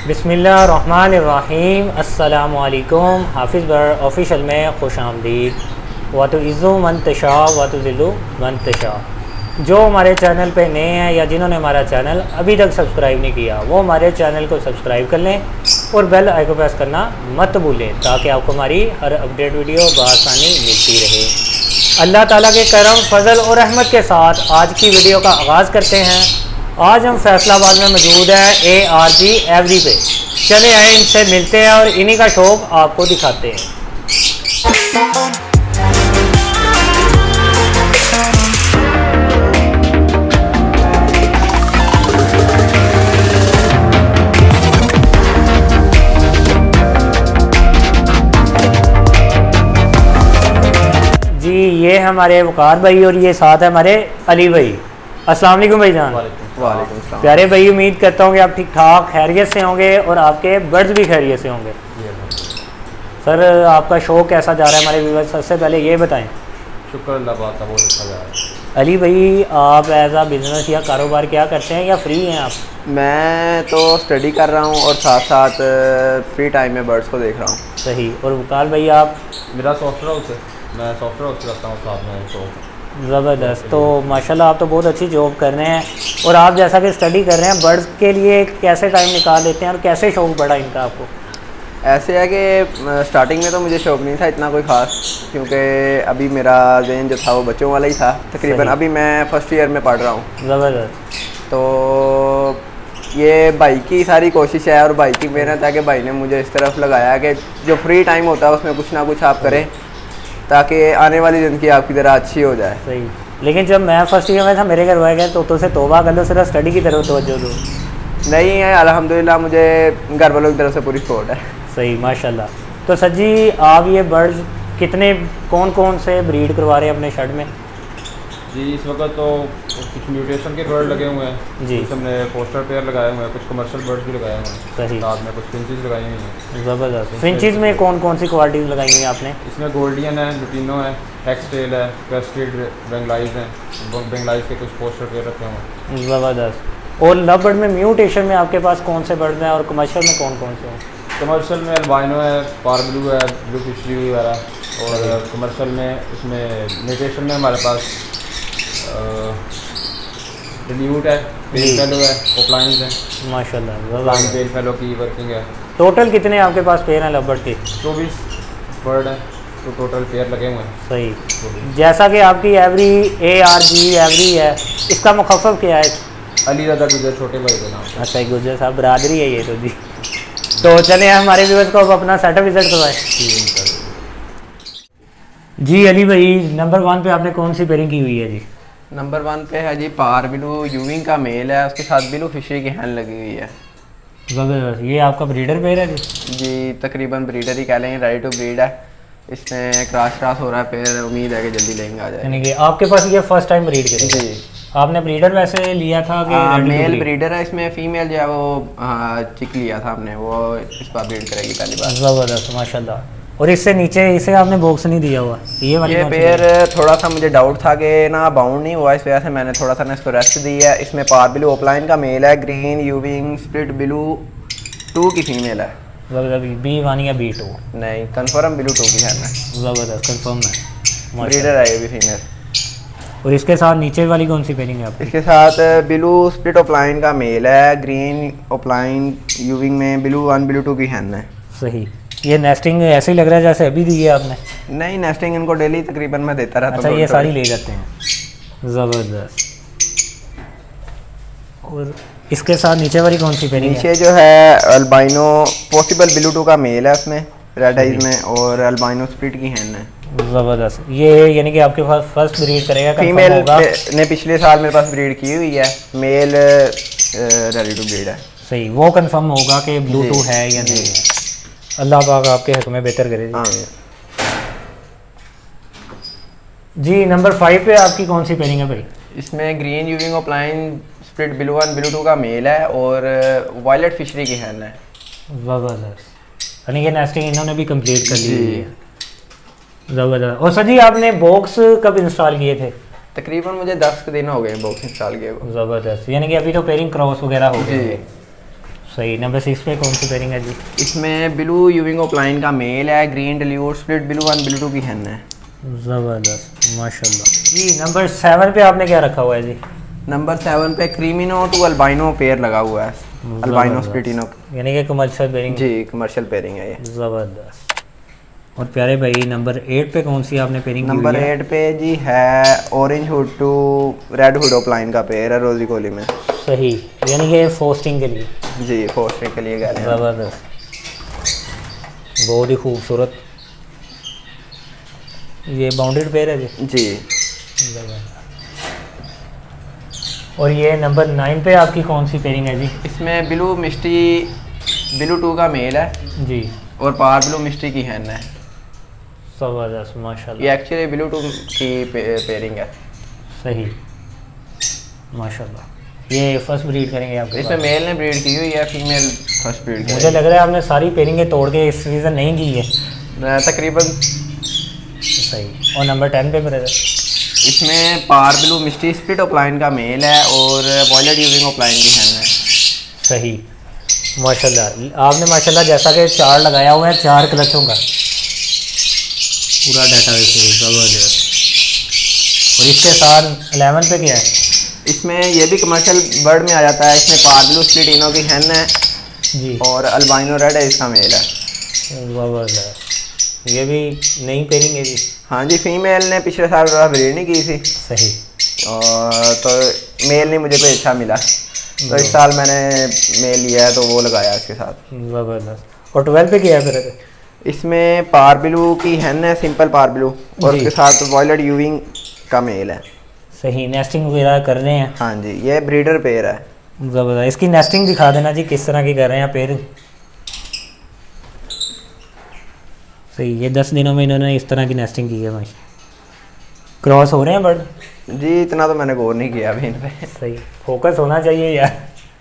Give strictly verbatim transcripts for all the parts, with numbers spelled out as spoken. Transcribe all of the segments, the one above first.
बिस्मिल्लाहिर्रहमानिर्रहीम। अस्सलामु अलैकुम। हाफिज़ बर्ड ऑफिशियल में खुश आमदीद। व तो इज़्ज़ु मन तशा व तो ज़िल्लु मन तशा। जो हमारे चैनल पे नए हैं या जिन्होंने हमारा चैनल अभी तक सब्सक्राइब नहीं किया वो हमारे चैनल को सब्सक्राइब कर लें और बेल आइकन प्रेस करना मत भूलें ताकि आपको हमारी हर अपडेट वीडियो बआसानी मिलती रहे। अल्लाह ताला के करम फजल और रहमत के साथ आज की वीडियो का आगाज़ करते हैं। आज हम फैसलाबाद में मौजूद हैं ए आर जी एवरी पे। चले आए इनसे मिलते हैं और इन्हीं का शौक आपको दिखाते हैं। जी ये हमारे वकार भाई और ये साथ है हमारे अली भाई। अस्सलाम वालेकुम भाईजान। वालेकुम सलाम। प्यारे भाई, उम्मीद करता हूँ कि आप ठीक ठाक खैरियत से होंगे और आपके बर्ड्स भी खैरियत से होंगे। सर आपका शौक कैसा जा रहा है हमारे व्यूअर्स? सबसे पहले ये बताएं। शुक्र अल्लाह पाक का, बहुत अच्छा जा रहा है। अली भाई, आप एज आ बिज़नेस या कारोबार क्या करते हैं या फ्री हैं आप? मैं तो स्टडी कर रहा हूँ और साथ साथ फ्री टाइम में बर्ड्स को देख रहा हूँ। सही। और वकार भाई आप? मेरा सॉफ्टवेयर हाउस है, मैं सॉफ्टवेयर हाउस करता हूँ साथ में। तो ज़बरदस्त। तो माशाल्लाह आप तो बहुत अच्छी जॉब कर रहे हैं और आप जैसा कि स्टडी कर रहे हैं बर्ड्स के लिए कैसे टाइम निकाल लेते हैं और कैसे शौक़ बढ़ा इनका आपको? ऐसे है कि स्टार्टिंग में तो मुझे शौक़ नहीं था इतना कोई ख़ास, क्योंकि अभी मेरा जहन जो था वो बच्चों वाला ही था तकरीबन। अभी मैं फ़र्स्ट ईयर में पढ़ रहा हूँ। ज़बरदस्त। तो ये भाई की सारी कोशिश है और भाई की मेहनत है कि भाई ने मुझे इस तरफ लगाया कि जो फ्री टाइम होता है उसमें कुछ ना कुछ आप करें ताकि आने वाली ज़िंदगी आपकी तरह अच्छी हो जाए। सही। लेकिन जब मैं फर्स्ट ईयर में था मेरे घर वाले गए तो तो से तौबा कर लो, सिर्फ स्टडी की तरफ तवज्जो दो। नहीं है, अल्हम्दुलिल्लाह मुझे घर वालों की तरफ से पूरी सपोर्ट है। सही, माशाल्लाह। तो सर जी, आप ये बर्ड्स कितने कौन कौन से ब्रीड करवा रहे हैं अपने शर्ट में? जी इस वक्त तो कुछ म्यूटेशन के बर्ड लगे हुए हैं जी। कुछ हमने पोस्टर पेयर लगाए हुए हैं, कुछ कमर्शियल बर्ड्स भी लगाए हुए हैं। सही। साथ में कुछ फिंचेस लगाई हुई हैं। ज़बरदस्त। फिंचेस में कौन कौन सी क्वालिटीज़ लगाई हुई हैं आपने? इसमें गोल्डियन है, लुटिनो है, एक्सटेल है, क्रेस्टेड बेंगलाइज हैं। बेंगलाइज के कुछ पोस्टर पेयर रखे हुए हैं। ज़बरदस्त। और लव बर्ड में म्यूटेशन में आपके पास कौन से बर्ड हैं और कमर्शियल में कौन कौन से हैं? कमर्शियल में अल्बाइनो है, पार ब्लू है, ब्लू फिशरी वगैरह। और कमर्शियल में इसमें म्यूटेशन में हमारे पास रिन्यूट है, पेल फेलो है, ओपलाइंस है। माशाल्लाह, पेल फेलो की वर्किंग है। टोटल कितने आपके पास पेयर हैं लव बर्ड के? चौबीस बर्ड हैं तो टोटल पेयर लगे हुए हैं। सही। जैसा कि आपकी aviary A R G aviary है, इसका मुखफ़्फ़फ क्या है? अली रज़ा गुजर, छोटे भाई के नाम। अच्छा, गुजर साहब बरादरी है ये तो जी। तो चले हमारे व्यूअर्स को अब अपना सेटअप विजिट करवाएं। जी अली भाई, नंबर वन पे आपने कौन सी पेयरिंग की हुई है जी? नंबर वन पे है जी पार ब्लू यूविंग का मेल है, उसके साथ ब्लू फिशरी की हैंड लगी हुई है। ज़बरदस्त। ये आपका ब्रीडर पेयर है जी? जी तकरीबन ब्रीडर ही कह लेंगे, रेडी टू ब्रीड है। इसमें क्रॉस क्रॉस हो रहा है पेयर, उम्मीद है कि जल्दी लेंगे आ जाए। यानी कि आपके पास ये फर्स्ट टाइम ब्रीड करेगा? जी। आपने ब्रीडर वैसे लिया था कि आ, मेल ब्रीडर है, इसमें फीमेल जो है वो चिक लिया था हमने, वो इस बार ब्रीड करेगी पहली बार। ज़बरदस्त, माशाल्लाह। और इससे नीचे इसे आपने बॉक्स नहीं दिया हुआ? ये वाली ये पेयर थोड़ा सा मुझे डाउट था कि ना बाउंड नहीं हुआ, इस वजह से मैंने थोड़ा सा ना इसको रेस्ट दी है। इसमें पार ब्लू ओपलाइन का मेल है, green euwing split blue two की फीमेल है। बी वन या बी टू? नहीं, कंफर्म ब्लू टू की है ना। ज़बरदस्त, कंफर्म है। ब्रीडर है ये भी फीमेल। और इसके साथ नीचे वाली कौन सी पेयरिंग है आपकी? इसके साथ ब्लू स्प्लिट ओपलाइन का मेल है, ग्रीन ओपलाइन यूविंग में ब्लू वन ब्लू टू की हैन है। सही। ये नेस्टिंग ऐसे ही लग रहा है जैसे अभी दी है आपने? नहीं, नेस्टिंग इनको डेली तकरीबन मैं देता रहता हूं। अच्छा, ये सारी ले जाते हैं। ज़बरदस्त। और इसके साथ नीचे वाली कौन सी पेयरिंग है? नीचे जो है अल्बाइनो पॉसिबल ब्लू टू का मेल है, उसमें रेड आइज में, और अल्बाइनो स्प्लिट की हैन है। ज़बरदस्त। ये यानी कि आपके पास फर्स्ट ब्रीड करेगा? फीमेल ने पिछले साल मेरे पास ब्रीड की हुई है, मेल रेडी टू ब्रीड है। सही। वो कंफर्म होगा कि ब्लू टू है या नहीं है। अल्लाह पाक आपके हक में बेहतर करे जी। जी नंबर फाइव पे आपकी कौन सी पेयरिंग है भाई? इसमें green euwing opaline split blue one blue two का मेल है और वायलेट फिशरी की हैन है। ज़बरदस्त। यानी कि नेस्टिंग इन्होंने भी कंप्लीट कर ली है। ज़बरदस्त। और सर जी, आपने बॉक्स कब इंस्टॉल किए थे? तकरीबन मुझे दस दिन हो गए बॉक्स इंस्टॉल किए को। ज़बरदस्त, यानी कि अभी तो पेयरिंग क्रॉस वगैरह हो गई। सही। नंबर सिक्स पे कौन सी पेयरिंग है जी? इसमें ब्लू यूविंग ओपलाइन का मेल है, green dilute split blue one blue two की हैन है। ज़बरदस्त माशाल्लाह जी। नंबर सेवन पे आपने क्या रखा हुआ है जी? नंबर सेवन पे क्रीमिनो टू अल्बाइनो पेयर लगा हुआ है, अल्बाइनो स्प्लिटिनो, यानी कि कमर्शियल पेयरिंग। जी कमर्शियल पेयरिंग है ये। ज़बरदस्त। और प्यारे भाई नंबर एट पे कौन सी आपने पेयरिंग की? नंबर एट पे जी है orange hood two red hood opaline का पेयर है रोजी कोली में। सही, यानी कि फोस्टिंग के लिए। जी फोस्टिंग के लिए कह रहे हैं। ज़बरदस्त, बहुत ही खूबसूरत। ये बाउंडेड पेयर है जी? जी। और ये नंबर नाइन पे आपकी कौन सी पेयरिंग है जी? इसमें ब्लू मिस्टी ब्लू टू का मेल है जी, और पार ब्लू मिस्टी की हैन है। ज़बरदस्त माशाल्लाह। ये एक्चुअली ब्लू टू की पे, पेयरिंग है। सही माशाल्लाह। ये फर्स्ट ब्रीड करेंगे आप? इसमें मेल ने ब्रीड की हुई है, फीमेल फर्स्ट ब्रीड। मुझे लग रहा है आपने सारी पेयरिंगें तोड़ के इस सीज़न नहीं की है तकरीबन। सही। और नंबर टेन पे ब्रदर? इसमें parblue misty split opaline का मेल है और वॉयलेट यूजिंग ओपलाइन की हैन है। सही माशाल्लाह। आपने माशाल्लाह जैसा कि चार लगाया हुआ है, चार क्लचों का पूरा डाटा बेस। ज़बरदस्त। और इसके साथ इलेवन पे क्या है? इसमें ये भी कमर्शियल बर्ड में आ जाता है। इसमें पार ब्लू स्प्लिटिनो की हैन है जी, और अल्बाइनो रेड है इसका मेल है। ज़बरदस्त। ये भी नई पेयरिंग है जी? हाँ जी, फीमेल ने पिछले साल ब्रीड नहीं की थी। सही। और तो मेल नहीं मुझे कोई अच्छा मिला, तो इस साल मैंने मेल लिया है तो वो लगाया इसके साथ। ज़बरदस्त। और ट्वेल्व पे क्या है फिर? इसमें पार ब्लू की हैन है, सिंपल पार ब्लू, और उसके साथ वॉयलेट यूविंग का मेल है। सही। नेस्टिंग वगैरह कर रहे हैं? हाँ जी, ये ब्रीडर पेयर है। ज़बरदस्त। इसकी नेस्टिंग दिखा देना जी, किस तरह की कर रहे हैं पेयर? सही। ये दस दिनों में इन्होंने इस तरह की नेस्टिंग की है भाई। क्रॉस हो रहे हैं बर्ड? जी इतना तो मैंने गौर नहीं किया अभी इन पे। सही, फोकस होना चाहिए यार।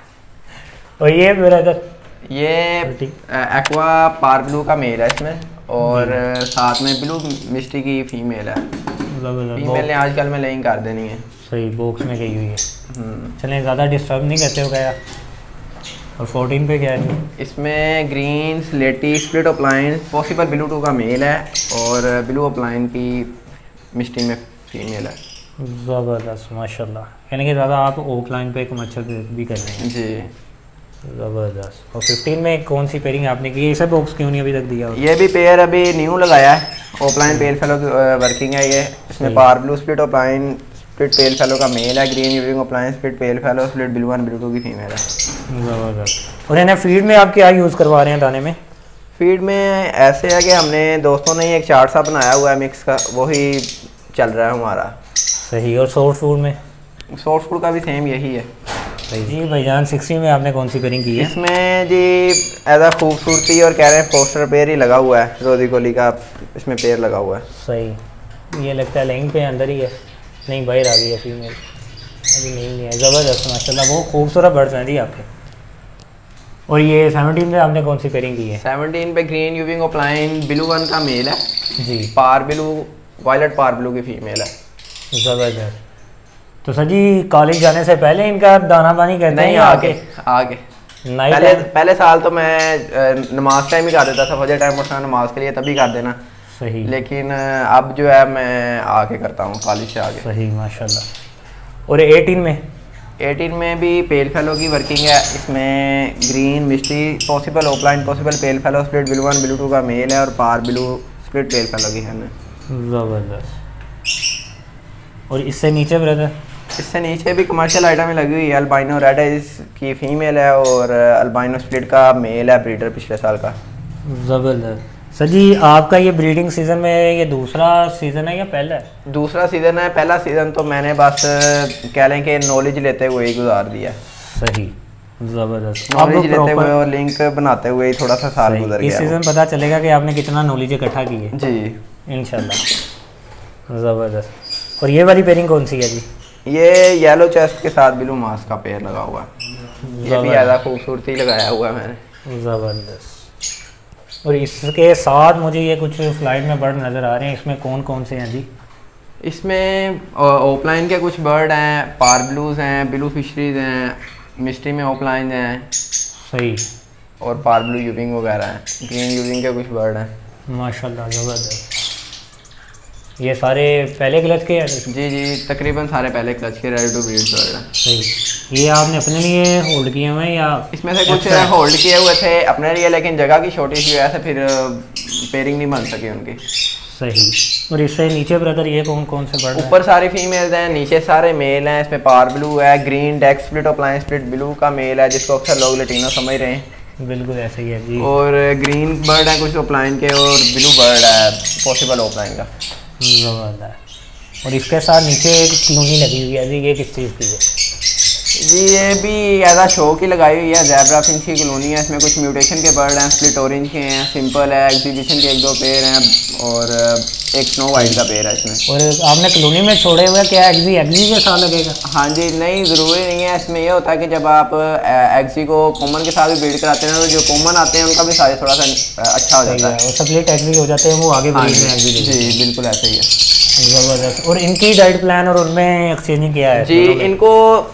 और ये ब्रदर? ये एक्वा पार ब्लू का मेल है इसमें, और साथ में ब्लू मिस्टी की फीमेल है। फीमेल ने आजकल में लेइंग कर देनी है। सही, बॉक्स में गई हुई है। चलें, ज़्यादा डिस्टर्ब नहीं करते हो गया। और फोर्टीन पे क्या है? इसमें green slaty split opaline possible blue two का मेल है और ब्लू ओपलाइन की मिस्टी में फीमेल है। ज़बरदस्त माशाल्लाह। यानी कि ज़्यादा आप ओपलाइन पे कमर्शियल भी कर रहे हैं जी। ज़बरदस्त। और फिफ्टीन में कौन सी पेयरिंग आपने की? इसे बॉक्स क्यों नहीं अभी तक दिया? ये भी पेयर अभी न्यू लगाया है, ओपलाइन पेल फेलो वर्किंग है ये। इसमें parblue split opaline split pale fallow का मेल है, green euwing opaline split pale fallow split blue one blue two की फीमेल है। ज़बरदस्त। और इन्हें फीड में आप क्या यूज़ करवा रहे हैं दाने में? फीड में ऐसे है कि हमने दोस्तों ने एक चार्ट सा बनाया हुआ है मिक्स का, वही चल रहा है हमारा। सही। और सॉफ्ट फूड में? सॉफ्ट फूड का भी सेम यही है। सही जी। भाईजान सिक्सटीन में आपने कौन सी पेयरिंग की है? इसमें जी एज अ खूबसूरती और कह रहे हैं पोस्टर पेयर ही लगा हुआ है, रोजी कोली का इसमें पेयर लगा हुआ है। सही। ये लगता है लाइन पे अंदर ही है, नहीं बाहर आ गई है फीमेल, अभी नहीं है। ज़बरदस्त माशाल्लाह, बहुत खूबसूरत बर्ड्स हैं जी आपके। और ये सेवनटीन पे आपने कौन सी पेयरिंग की है? सेवनटीन पे green euwing opaline blue one का मेल है जी, parblue violet parblue की फीमेल है। ज़बरदस्त। तो सर जी कॉलेज जाने से पहले इनका दाना पानी करते हैं? आगे आगे पहले पहले साल तो मैं नमाज टाइम ही कर देता था, फजर टाइम उठना नमाज के लिए तभी कर देना। सही। लेकिन अब जो है मैं आके करता हूँ कॉलेज से आगे। सही माशाल्लाह। और एटीन में? एटीन में भी पेल फेलो की वर्किंग है। इसमें green misty possible opaline possible pale fallow split blue one blue two का मेल है और parblue split pale fallow की है। ज़बरदस्त। और इससे नीचे ब्रदर? इससे नीचे भी कमर्शियल आइटम लगी हुई है। अल्बाइनो रेड है इसकी फीमेल है और अल्बाइनो स्प्लिट का मेल है, ब्रीडर पिछले साल का। ज़बरदस्त। सर जी आपका ये ब्रीडिंग सीज़न में ये दूसरा सीज़न है या पहला है? दूसरा सीज़न है। पहला सीज़न तो मैंने बस कह लें कि नॉलेज लेते हुए ही गुजार दिया। सही। ज़बरदस्त। नॉलेज लेते हुए और लिंक बनाते हुए ही थोड़ा सा साल गुजर गया। इस सीज़न पता चलेगा कि आपने कितना नॉलेज इकट्ठा की है जी इंशाल्लाह। ज़बरदस्त। और ये वाली पेयरिंग कौन सी है जी? ये येलो चेस्ट के साथ ब्लू मास्क का पेयर लगा हुआ है। ये भी ज़्यादा खूबसूरती लगाया हुआ है मैंने। ज़बरदस्त। और इसके साथ मुझे ये कुछ फ्लाइट में बर्ड नज़र आ रहे हैं, इसमें कौन कौन से हैं जी? इसमें ओपलाइन के कुछ बर्ड हैं, पार ब्लूज़ हैं, ब्लू फिशरीज हैं, मिस्ट्री में ओपलाइन हैं। सही। और पार ब्लू यूविंग वगैरह हैं, ग्रीन यूविंग के कुछ बर्ड हैं माशाल्लाह ज़बरदस्त। ये सारे पहले क्लच के हैं? जी जी तकरीबन सारे पहले क्लच के रेडी टू ब्रीड बर्ड हैं। सही। ये आपने अपने लिए होल्ड किए हुए हैं या? इसमें से कुछ होल्ड किए हुए थे अपने लिए, लेकिन जगह की छोटी सी वजह से फिर पेयरिंग नहीं बन सकी उनकी। सही। और इससे नीचे ब्रदर ये कौन कौन से बर्ड हैं? ऊपर सारी फीमेल्स हैं, नीचे सारे मेल हैं। इसमें पार ब्लू है, ग्रीन डेक स्प्लिट और प्लाइन स्प्लिट ब्लू का मेल है जिसको अक्सर लोग लटीनो समझ रहे हैं। बिल्कुल ऐसे ही है जी। और ग्रीन बर्ड है कुछ ओप्लाइन के, और ब्लू बर्ड है पॉसिबल ओप्लाइन का। ज़बरदस्त। और इसके साथ नीचे एक क्लूनी लगी हुई है जी, ये किस चीज़ की है? जी ये भी एज आ शो की लगाई हुई है, ज़ेब्रा फिंच की कॉलोनी है। इसमें कुछ म्यूटेशन के बर्ड हैं, स्प्लिट ऑरेंज के हैं, सिंपल है, एग्जीबिशन के एक दो पेयर हैं और एक स्नो वाइट का पेयर है इसमें। और आपने कॉलोनी में छोड़े हुए क्या एग्जी एग्जी के साथ लगेगा? हाँ जी नहीं ज़रूरी नहीं है। इसमें ये होता है कि जब आप एग्जी को कॉमन के साथ भी ब्रीड कराते हैं तो जो कॉमन आते हैं उनका भी साइज थोड़ा सा अच्छा हो जाता है, और स्प्लिट एग्जी हो जाते हैं वो आगे ब्रीड में एग्जी। जी बिल्कुल ऐसे ही है। ज़बरदस्त। और इनकी डाइट प्लान और उनमें एक्सचेंजिंग किया है? जी इनको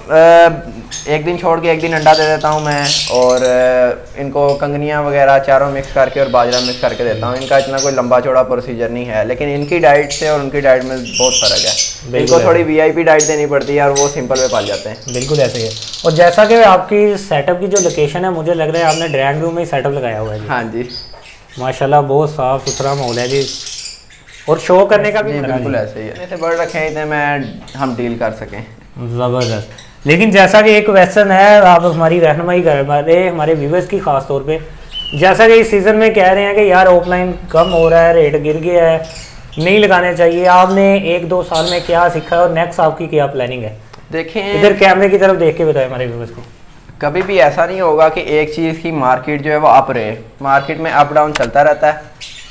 एक दिन छोड़ के एक दिन अंडा दे देता हूँ मैं, और इनको कंगनियाँ वगैरह चारों मिक्स करके और बाजरा मिक्स करके देता हूँ। इनका इतना कोई लंबा चौड़ा प्रोसीजर नहीं है, लेकिन इनकी डाइट से और उनकी डाइट में बहुत फ़र्क है। इनको थोड़ी वीआईपी डाइट देनी पड़ती है और वो सिंपल में पाल जाते हैं। बिल्कुल ऐसे ही है। और जैसा कि आपकी सेटअप की जो लोकेशन है, मुझे लग रहा है आपने ड्राइंग रूम में ही सेटअप लगाया हुआ है जी। हाँ जी माशाल्लाह बहुत साफ़ सुथरा माहौल है जी, और शो करने का भी बिल्कुल ऐसे ही है। ऐसे बर्ड रखे हैं इतने मैं हम डील कर सकें। ज़बरदस्त। लेकिन जैसा कि एक क्वेश्चन है, आप हमारी रहनुमाई कर रहे हमारे व्यूवर्स की खास तौर पे, जैसा कि इस सीज़न में कह रहे हैं कि यार ऑफलाइन कम हो रहा है, रेट गिर गया है, नहीं लगाने चाहिए, आपने एक दो साल में क्या सीखा है और नेक्स्ट आपकी क्या प्लानिंग है? देखें इधर कैमरे की तरफ देख के बताएं हमारे व्यूवर्स को। कभी भी ऐसा नहीं होगा कि एक चीज़ की मार्केट जो है वो अप रहे, मार्केट में अप डाउन चलता रहता है।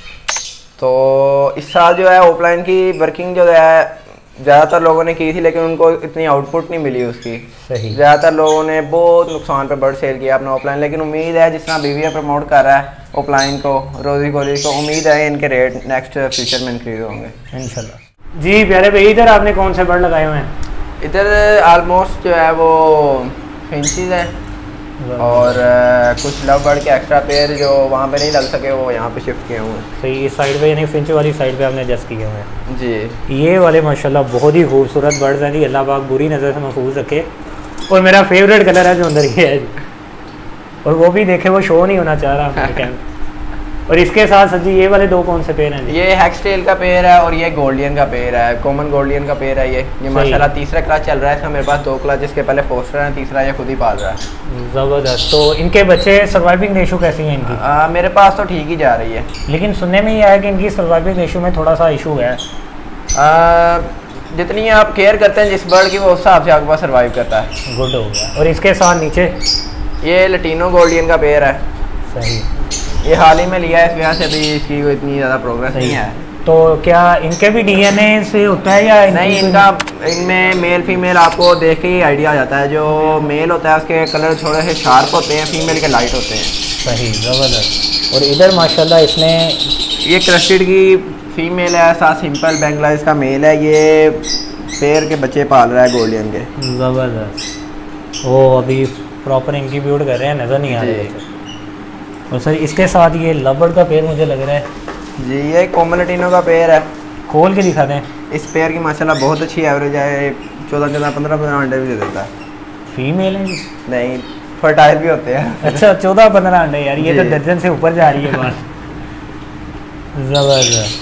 तो इस साल जो है ऑफलाइन की वर्किंग जो है ज़्यादातर लोगों ने की थी, लेकिन उनको इतनी आउटपुट नहीं मिली उसकी। सही। ज़्यादातर लोगों ने बहुत नुकसान पे बर्ड सेल किया अपना ऑफलाइन, लेकिन उम्मीद है जिस तरह बीवीआर प्रमोट कर रहा है ऑफलाइन को, रोजी कॉलेज को, उम्मीद है इनके रेट नेक्स्ट फ्यूचर में इंक्रीज होंगे इंशाल्लाह। जी प्यारे भाई, इधर आपने कौन से बर्ड लगाए हुए हैं? इधर ऑलमोस्ट जो है वो फिंचीज हैं और uh, कुछ लव बर्ड के एक्स्ट्रा पेयर जो वहाँ पे नहीं लग सके वो यहाँ पे शिफ्ट किए हुए हैं। सही। इस साइड पे यानी फिंच वाली साइड पे आपने एडजस्ट किए हुए हैं जी। ये वाले माशाल्लाह बहुत ही खूबसूरत बर्ड्स हैं जी, अल्लाह पाक बुरी नज़र से महफूज रखे। और मेरा फेवरेट कलर है जो अंदर ये है, और वो भी देखे वो शो नहीं होना चाह रहा है। और इसके साथ सर जी ये वाले दो कौन से पेयर हैं? ये हैक्स टेल का पेयर है और ये गोल्डियन का पेयर है, कॉमन गोल्डियन का पेयर है। ये ये माशाल्लाह तीसरा क्लास चल रहा है इसका, मेरे पास दो क्लास जिसके पहले फोस्टर है, तीसरा ये खुद ही पाल रहा है। ज़बरदस्त। तो इनके बच्चे सर्वाइविंग रेशो कैसी है इनकी? आ, मेरे पास तो ठीक ही जा रही है, लेकिन सुनने में ये आया कि इनकी सर्वाइविंग रेशो में थोड़ा सा इशू है। आ, जितनी आप केयर करते हैं जिस बर्ड की वो उस हिसाब से आपके पास सर्वाइव करता है। गुड हो गया। और इसके साथ नीचे ये लटीनो गोल्डियन का पेयर है। सही। ये हाल ही में लिया है, इस वजह से अभी इसकी कोई इतनी ज़्यादा प्रोग्रेस नहीं है। तो क्या इनके भी डीएनए से होता है या नहीं? इनका इनमें मेल फीमेल आपको देख के ही आइडिया आ जाता है। जो मेल होता है उसके कलर थोड़े से शार्प होते हैं, फीमेल के लाइट होते हैं। सही। ज़बरदस्त। और इधर माशाल्लाह इसने ये क्रस्टेड की फीमेल है, साथ सिंपल बेंगलाइज का मेल है। ये पेयर के बच्चे पाल रहा है गोल्डियन के। ज़बरदस्त। वो अभी प्रॉपर इंक्यूबेट कर रहे हैं, नज़र नहीं आ रहे। और सर इसके साथ ये लबर्ड का पेयर मुझे लग रहा है जी, ये कॉमन लटीनो का पेयर है। खोल के दिखा दें। इस पेयर की माशाल्लाह बहुत अच्छी एवरेज है, चौदह चौदह पंद्रह पंद्रह अंडे भी दे देता है। फीमेल है? नहीं, फर्टाइल भी होते हैं। अच्छा चौदह पंद्रह अंडे, यार ये तो दर्जन से ऊपर जा रही है बात। ज़बरदस्त।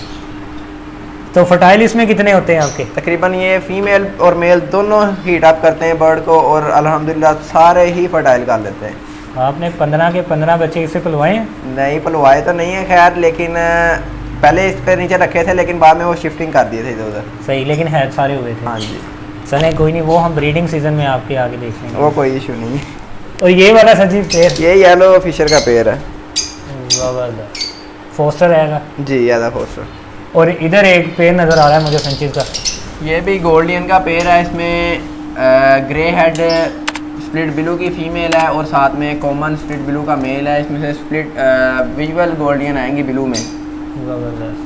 तो फर्टाइल इसमें कितने होते हैं आपके? तकरीबन ये फीमेल और मेल दोनों हीट अप करते हैं बर्ड को, और अल्हम्दुलिल्लाह सारे ही फर्टाइल कर लेते हैं। आपने पंद्रह के पंद्रह बच्चे इससे पलवाए हैं? नहीं पलवाए तो नहीं है खैर, लेकिन पहले इस पे नीचे रखे थे, लेकिन बाद में वो शिफ्टिंग कर दिए थे इधर उधर। सही। लेकिन है सारे हुए थे? हाँ जी। चले कोई नहीं, वो हम ब्रीडिंग सीजन में आपके आगे देख लेंगे, वो कोई इशू नहीं। और ये वाला सर जी पेयर? ये येलो फिशर का पेयर है। ज़बरदस्त। फोस्टर रहेगा जी, ज़्यादा फोस्टर। और इधर एक पेयर नज़र आ रहा है मुझे फिंचेस का, ये भी गोल्डियन का पेयर है। इसमें ग्रे हेड स्प्लिट ब्लू की फीमेल है और साथ में कॉमन स्प्लिट ब्लू का मेल है। इसमें से स्प्लिट विजुअल गोल्डियन आएंगी ब्लू में। ज़बरदस्त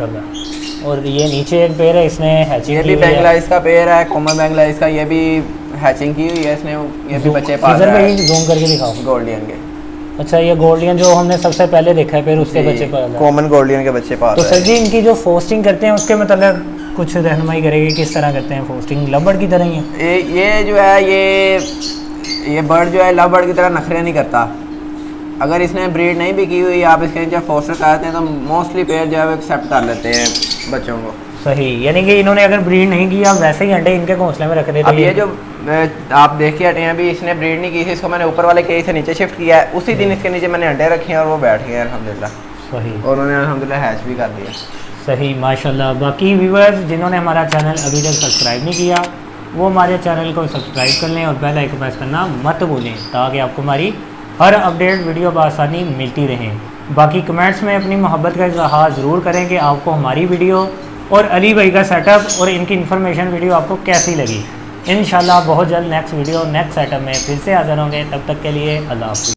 माशाल्लाह। और ये नीचे एक पेयर है, इसने हैचिंग ये की भी हुई है। बेंगलाइज का पेयर है, कॉमन बेंगलाइज का। ये भी हैचिंग की हुई है इसने, ये भी बच्चे पाल रहा है। जूम करके दिखाओ गोल्डियन के। अच्छा ये गोल्डियन जो हमने सबसे पहले देखा है, फिर उसके बच्चे पाल रहा है। कॉमन गोल्डियन के बच्चे पाल तो रहा है। सर जी इनकी जो फोस्टिंग करते हैं उसके मतलब कुछ रहनुमाई करेगी, किस तरह करते हैं फोस्टिंग? लव बर्ड की तरह ही है ये ये जो है ये ये बर्ड जो है लव बर्ड की तरह नखरे नहीं करता। अगर इसने ब्रीड नहीं भी की हुई, आप इसके नीचे फोस्टर कराते हैं तो मोस्टली पेयर जो है वो एक्सेप्ट कर लेते हैं बच्चों को। सही, यानी कि इन्होंने अगर ब्रीड नहीं की, आप वैसे ही अंडे इनके घोंसले में रख देते। अब ये जो आप देख के हटे हैं अभी, इसने ब्रीड नहीं की थी, इसको मैंने ऊपर वाले केज से नीचे शिफ्ट किया है, उसी दिन इसके नीचे मैंने अंडे रखे हैं और वो बैठ गए अल्हम्दुलिल्लाह। सही, और उन्होंने अल्हम्दुलिल्लाह हैच भी कर दिया। सही माशाल्लाह। बाकी व्यूअर्स जिन्होंने हमारा चैनल अभी तक सब्सक्राइब नहीं किया वो हमारे चैनल को सब्सक्राइब कर लें और बेल आइकन प्रेस करना मत भूलें, ताकि आपको हमारी हर अपडेट वीडियो बआसानी मिलती रहे। बाकी कमेंट्स में अपनी मोहब्बत का इजहार ज़रूर करें कि आपको हमारी वीडियो और अली भाई का सेटअप और इनकी इन्फॉर्मेशन वीडियो आपको कैसी लगी। इंशाल्लाह बहुत जल्द नेक्स्ट वीडियो नेक्स्ट सेटअप में फिर से हाज़िर होंगे। तब तक के लिए अल्लाह हाफ़िज़।